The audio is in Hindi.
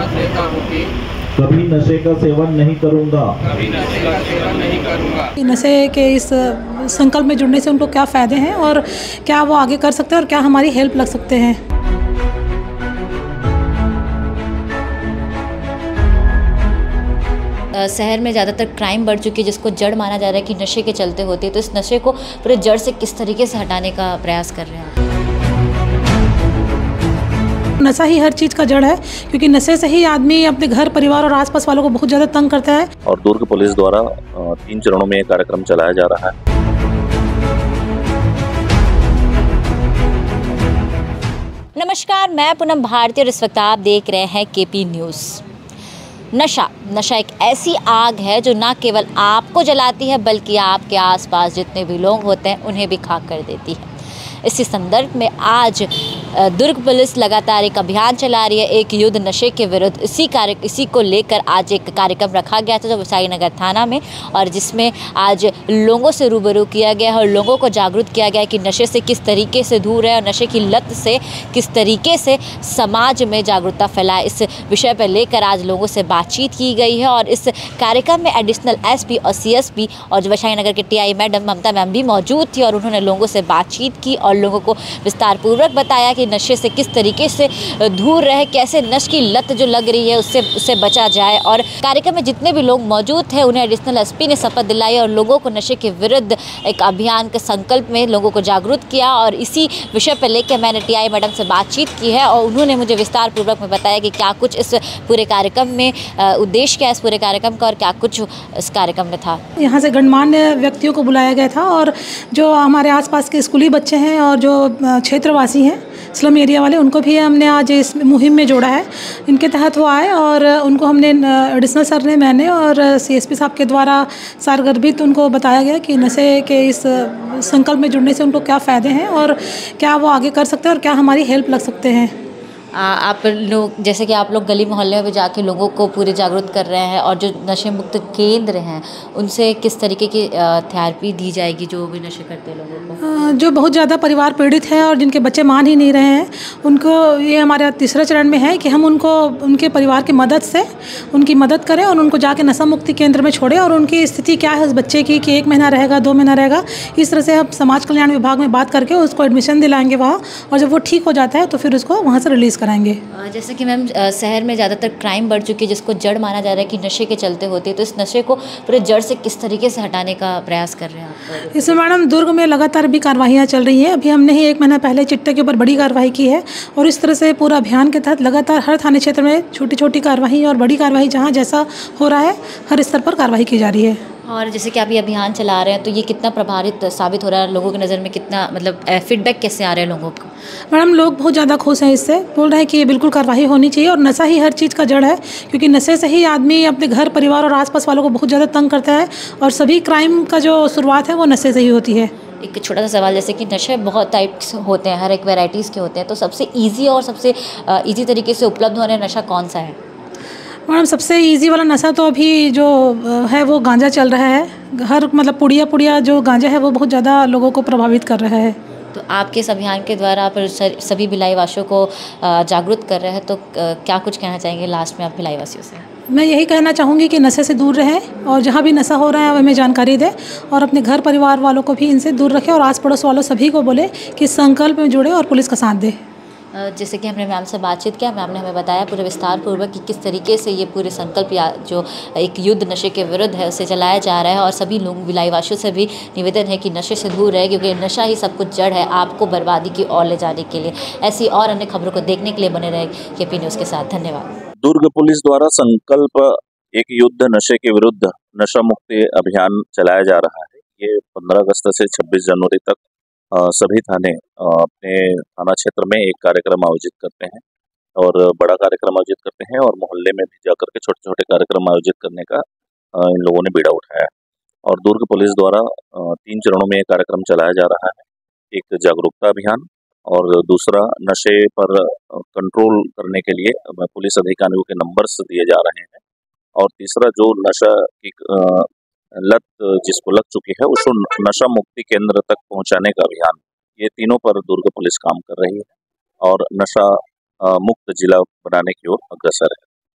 शपथ लेता हूँ कि कभी नशे का सेवन नहीं करूंगा। कभी नशे का सेवन नहीं करूँगा। कि नशे के इस संकल्प में जुड़ने से उनको क्या फ़ायदे हैं और क्या वो आगे कर सकते हैं और क्या हमारी हेल्प लग सकते हैं। शहर में ज़्यादातर क्राइम बढ़ चुकी है, जिसको जड़ माना जा रहा है कि नशे के चलते होती है। तो इस नशे को पूरे जड़ से किस तरीके से हटाने का प्रयास कर रहे हैं? नशा ही हर चीज़ का जड़ है, क्योंकि नशे से ही आदमी अपने घर परिवार और आसपास वालों को बहुत ज़्यादा तंग करता है। और दुर्ग पुलिस द्वारा 3 चरणों में ये कार्यक्रम चलाया जा रहा है। नमस्कार, मैं पूनम भारती और इस वक्त आप देख रहे हैं केपी न्यूज़। नशा एक ऐसी आग है जो ना केवल आपको जलाती है बल्कि आपके आसपास जितने भी लोग होते हैं उन्हें भी खाक कर देती है। इसी संदर्भ में आज दुर्ग पुलिस लगातार एक अभियान चला रही है, एक युद्ध नशे के विरुद्ध। इसी को लेकर आज एक कार्यक्रम रखा गया था जो वैशाली नगर थाना में, और जिसमें आज लोगों से रूबरू किया गया है और लोगों को जागरूक किया गया है कि नशे से किस तरीके से दूर है और नशे की लत से किस तरीके से समाज में जागरूकता फैलाए। इस विषय पर लेकर आज लोगों से बातचीत की गई है और इस कार्यक्रम में एडिशनल एसपी और सीएसपी और वैशाली नगर के टीआई मैडम ममता मैम भी मौजूद थी और उन्होंने लोगों से बातचीत की और लोगों को विस्तारपूर्वक बताया कि नशे से किस तरीके से दूर रहे, कैसे नशे की लत जो लग रही है उससे बचा जाए। और कार्यक्रम में जितने भी लोग मौजूद थे उन्हें एडिशनल एसपी ने शपथ दिलाई और लोगों को नशे के विरुद्ध एक अभियान के संकल्प में लोगों को जागरूक किया। और इसी विषय पर लेकर मैंने टीआई मैडम से बातचीत की है और उन्होंने मुझे विस्तारपूर्वक में बताया कि क्या कुछ इस पूरे कार्यक्रम में उद्देश्य क्या है इस पूरे कार्यक्रम का और क्या कुछ इस कार्यक्रम में था। यहाँ से गणमान्य व्यक्तियों को बुलाया गया था और जो हमारे आसपास के स्कूली बच्चे हैं और जो क्षेत्रवासी हैं स्लम एरिया वाले, उनको भी हमने आज इस मुहिम में जोड़ा है। इनके तहत वो आए और उनको हमने एडिशनल सर ने, मैंने और सीएसपी साहब के द्वारा सारगर्भित उनको बताया गया कि नशे के इस संकल्प में जुड़ने से उनको क्या फ़ायदे हैं और क्या वो आगे कर सकते हैं और क्या हमारी हेल्प लग सकते हैं। आप लोग जैसे कि आप लोग गली मोहल्ले में भी जाके लोगों को पूरे जागरूक कर रहे हैं और जो नशे मुक्त केंद्र हैं उनसे किस तरीके की थेरेपी दी जाएगी जो भी नशे करते लोगों को? जो बहुत ज़्यादा परिवार पीड़ित हैं और जिनके बच्चे मान ही नहीं रहे हैं, उनको ये हमारे तीसरे चरण में है कि हम उनको उनके परिवार की मदद से उनकी मदद करें और उनको जाके नशा मुक्ति केंद्र में छोड़ें और उनकी स्थिति क्या है उस बच्चे की कि 1 महीना रहेगा, 2 महीना रहेगा, इस तरह से हम समाज कल्याण विभाग में बात करके उसको एडमिशन दिलाएंगे वहाँ, और जब वो ठीक हो जाता है तो फिर उसको वहाँ से रिलीज़ कराएंगे। जैसे कि मैम शहर में ज़्यादातर क्राइम बढ़ चुकी है, जिसको जड़ माना जा रहा है कि नशे के चलते होती है। तो इस नशे को पूरे जड़ से किस तरीके से हटाने का प्रयास कर रहे हैं आप? इसमें मैडम दुर्ग में लगातार भी कार्रवाइयाँ चल रही हैं। अभी हमने ही 1 महीना पहले चिट्टे के ऊपर बड़ी कार्रवाई की है और इस तरह से पूरा अभियान के तहत लगातार हर थाने क्षेत्र में छोटी छोटी कार्रवाई और बड़ी कार्रवाई जहाँ जैसा हो रहा है हर स्तर पर कार्रवाई की जा रही है। और जैसे कि आप ये अभियान चला रहे हैं तो ये कितना प्रभावित साबित हो रहा है लोगों की नज़र में, कितना मतलब फीडबैक कैसे आ रहे हैं लोगों को? मैडम लोग बहुत ज़्यादा खुश हैं, इससे बोल रहे हैं कि ये बिल्कुल कार्रवाई होनी चाहिए और नशा ही हर चीज़ का जड़ है, क्योंकि नशे से ही आदमी अपने घर परिवार और आसपास वालों को बहुत ज़्यादा तंग करता है और सभी क्राइम का जो शुरुआत है वो नशे से ही होती है। एक छोटा सा सवाल, जैसे कि नशे बहुत टाइप्स होते हैं, हर एक वैरायटीज़ के होते हैं, तो सबसे ईजी और सबसे ईजी तरीके से उपलब्ध होने नशा कौन सा है? मैडम सबसे इजी वाला नशा तो अभी जो है वो गांजा चल रहा है। हर मतलब पुड़िया जो गांजा है वो बहुत ज़्यादा लोगों को प्रभावित कर रहा है। तो आपके इस अभियान के द्वारा आप सभी भिलाई वासियों को जागरूक कर रहे हैं, तो क्या कुछ कहना चाहेंगे लास्ट में आप भिलाई वासियों से? मैं यही कहना चाहूँगी कि नशे से दूर रहें और जहाँ भी नशा हो रहा है हमें जानकारी दें और अपने घर परिवार वालों को भी इनसे दूर रखें और आस पड़ोस वालों सभी को बोले कि संकल्प में जुड़े और पुलिस का साथ दें। जैसे कि हमने मैम से बातचीत किया, मैम ने हमें बताया पूरे विस्तारपूर्वक कि किस तरीके से ये पूरे संकल्प या जो एक युद्ध नशे के विरुद्ध है उसे चलाया जा रहा है और सभी लोग भिलाईवासियों से भी निवेदन है कि नशे से दूर रहे, क्योंकि नशा ही सब कुछ जड़ है आपको बर्बादी की ओर ले जाने के लिए। ऐसी और अन्य खबरों को देखने के लिए बने रहे केपी न्यूज़ के साथ। धन्यवाद। दुर्ग पुलिस द्वारा संकल्प एक युद्ध नशे के विरुद्ध नशा मुक्ति अभियान चलाया जा रहा है। ये 15 अगस्त से 26 जनवरी तक सभी थाने अपने थाना क्षेत्र में एक कार्यक्रम आयोजित करते हैं और बड़ा कार्यक्रम आयोजित करते हैं और मोहल्ले में भी जाकर के छोटे छोटे कार्यक्रम आयोजित करने का इन लोगों ने बीड़ा उठाया। और दुर्ग पुलिस द्वारा 3 चरणों में ये कार्यक्रम चलाया जा रहा है। एक जागरूकता अभियान और दूसरा नशे पर कंट्रोल करने के लिए पुलिस अधिकारियों के नंबर्स दिए जा रहे हैं और तीसरा जो नशा की लत जिसको लग चुकी है उसको नशा मुक्ति केंद्र तक पहुंचाने का अभियान, ये तीनों पर दुर्ग पुलिस काम कर रही है और नशा मुक्त जिला बनाने की ओर अग्रसर है।